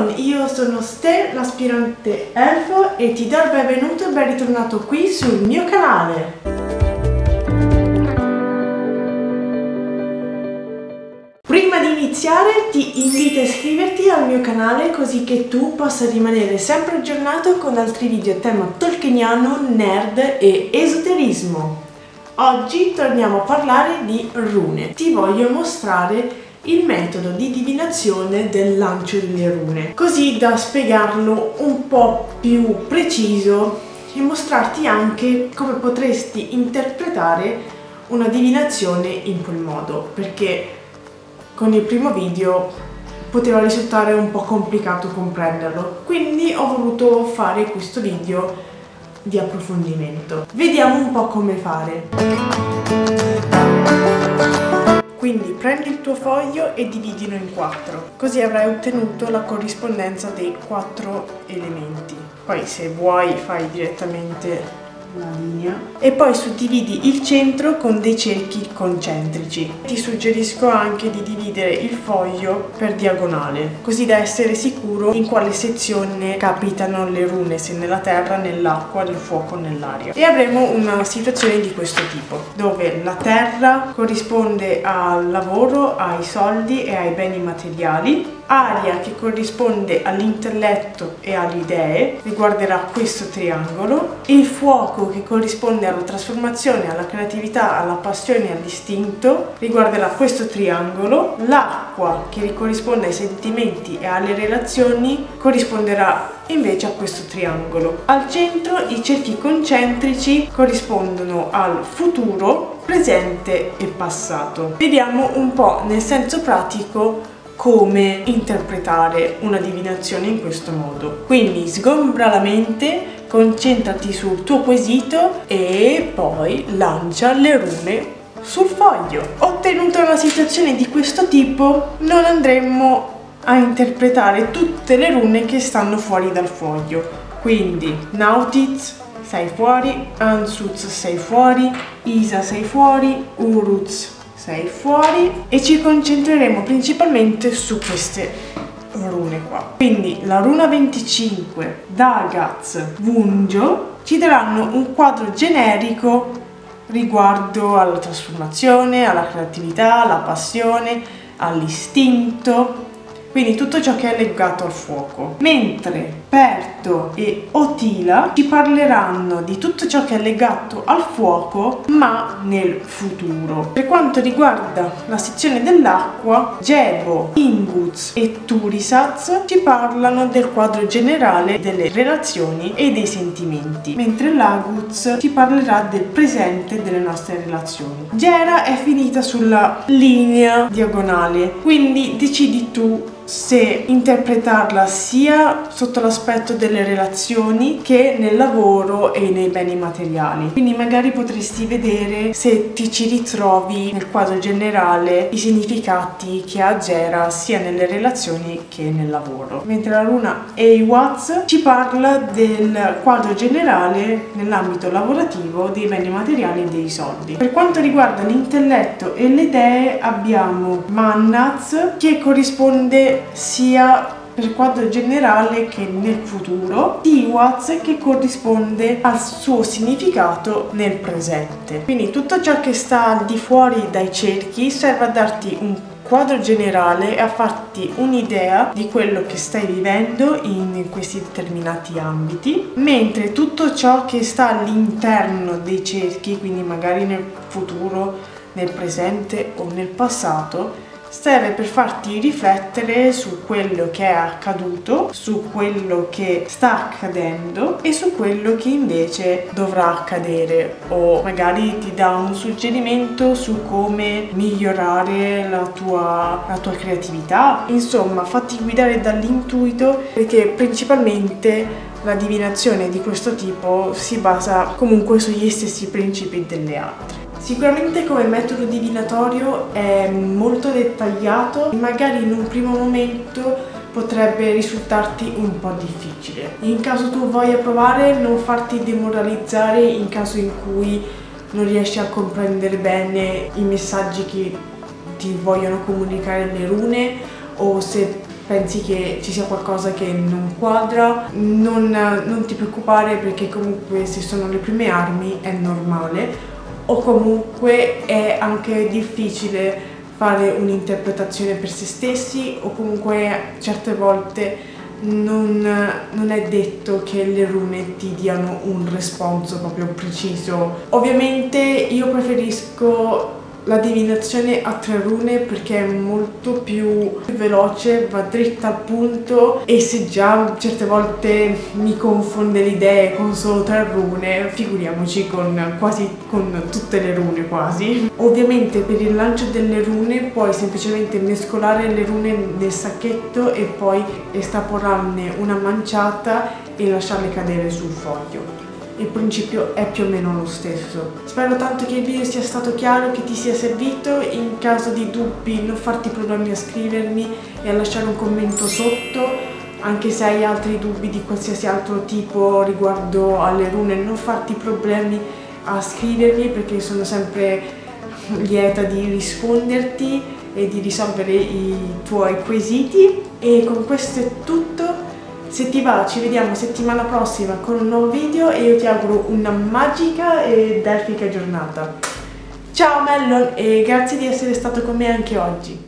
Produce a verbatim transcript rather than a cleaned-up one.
Ciao, io sono Ste, l'aspirante elfo, e ti do il benvenuto e ben ritornato qui sul mio canale. Prima di iniziare ti invito a iscriverti al mio canale così che tu possa rimanere sempre aggiornato con altri video a tema tolkieniano, nerd e esoterismo. Oggi torniamo a parlare di rune. Ti voglio mostrare il metodo di divinazione del lancio delle rune, così da spiegarlo un po' più preciso e mostrarti anche come potresti interpretare una divinazione in quel modo, perché con il primo video poteva risultare un po' complicato comprenderlo, quindi ho voluto fare questo video di approfondimento. Vediamo un po' come fare. Quindi prendi il tuo foglio e dividilo in quattro, così avrai ottenuto la corrispondenza dei quattro elementi. Poi se vuoi fai direttamente la linea e poi suddividi il centro con dei cerchi concentrici. Ti suggerisco anche di dividere il foglio per diagonale, così da essere sicuro in quale sezione capitano le rune, se nella terra, nell'acqua, nel fuoco o nell'aria. E avremo una situazione di questo tipo, dove la terra corrisponde al lavoro, ai soldi e ai beni materiali, aria che corrisponde all'intelletto e alle idee, riguarderà questo triangolo, il fuoco che corrisponde alla trasformazione, alla creatività, alla passione e all'istinto, riguarderà questo triangolo, l'acqua che corrisponde ai sentimenti e alle relazioni corrisponderà invece a questo triangolo. Al centro i cerchi concentrici corrispondono al futuro, presente e passato. Vediamo un po' nel senso pratico come interpretare una divinazione in questo modo. Quindi sgombra la mente, concentrati sul tuo quesito e poi lancia le rune sul foglio. Ottenuta una situazione di questo tipo, non andremo a interpretare tutte le rune che stanno fuori dal foglio. Quindi Nautiz sei fuori, Ansuz sei fuori, Isa sei fuori, Uruz sei fuori, e ci concentreremo principalmente su queste rune qua. Quindi la runa venticinque, Dagaz, Vunjo, ci daranno un quadro generico riguardo alla trasformazione, alla creatività, alla passione, all'istinto, quindi tutto ciò che è legato al fuoco. Mentre Perto e Otila ci parleranno di tutto ciò che è legato al fuoco, ma nel futuro. Per quanto riguarda la sezione dell'acqua, Gebo, Inguz e Turisaz ci parlano del quadro generale delle relazioni e dei sentimenti, mentre Laguz ci parlerà del presente delle nostre relazioni. Gera è finita sulla linea diagonale, quindi decidi tu se interpretarla sia sotto l'aspetto delle relazioni che nel lavoro e nei beni materiali. Quindi magari potresti vedere se ti ci ritrovi nel quadro generale i significati che ha Gera sia nelle relazioni che nel lavoro. Mentre la runa Eiwaz ci parla del quadro generale nell'ambito lavorativo, dei beni materiali e dei soldi. Per quanto riguarda l'intelletto e le idee abbiamo Mannaz che corrisponde sia per quadro generale che nel futuro, Tiwaz che corrisponde al suo significato nel presente. Quindi tutto ciò che sta al di fuori dai cerchi serve a darti un quadro generale e a farti un'idea di quello che stai vivendo in questi determinati ambiti, mentre tutto ciò che sta all'interno dei cerchi, quindi magari nel futuro, nel presente o nel passato, serve per farti riflettere su quello che è accaduto, su quello che sta accadendo e su quello che invece dovrà accadere, o magari ti dà un suggerimento su come migliorare la tua, la tua creatività. Insomma, fatti guidare dall'intuito, perché principalmente la divinazione di questo tipo si basa comunque sugli stessi principi delle altre. Sicuramente come metodo divinatorio è molto dettagliato, magari in un primo momento potrebbe risultarti un po' difficile. In caso tu voglia provare, non farti demoralizzare in caso in cui non riesci a comprendere bene i messaggi che ti vogliono comunicare le rune, o se pensi che ci sia qualcosa che non quadra, non, non ti preoccupare, perché comunque se sono le prime armi è normale, o comunque è anche difficile fare un'interpretazione per se stessi, o comunque certe volte non, non è detto che le rune ti diano un responso proprio preciso. Ovviamente io preferisco la divinazione a tre rune perché è molto più veloce, va dritta al punto, e se già certe volte mi confonde le idee con solo tre rune, figuriamoci con quasi con tutte le rune quasi. Ovviamente per il lancio delle rune puoi semplicemente mescolare le rune nel sacchetto e poi estrapolarne una manciata e lasciarle cadere sul foglio. Il principio è più o meno lo stesso. Spero tanto che il video sia stato chiaro, che ti sia servito. In caso di dubbi non farti problemi a scrivermi e a lasciare un commento sotto. Anche se hai altri dubbi di qualsiasi altro tipo riguardo alle rune, non farti problemi a scrivermi, perché sono sempre lieta di risponderti e di risolvere i tuoi quesiti. E con questo è tutto. Se ti va, ci vediamo settimana prossima con un nuovo video e io ti auguro una magica ed elfica giornata. Ciao Mellon e grazie di essere stato con me anche oggi.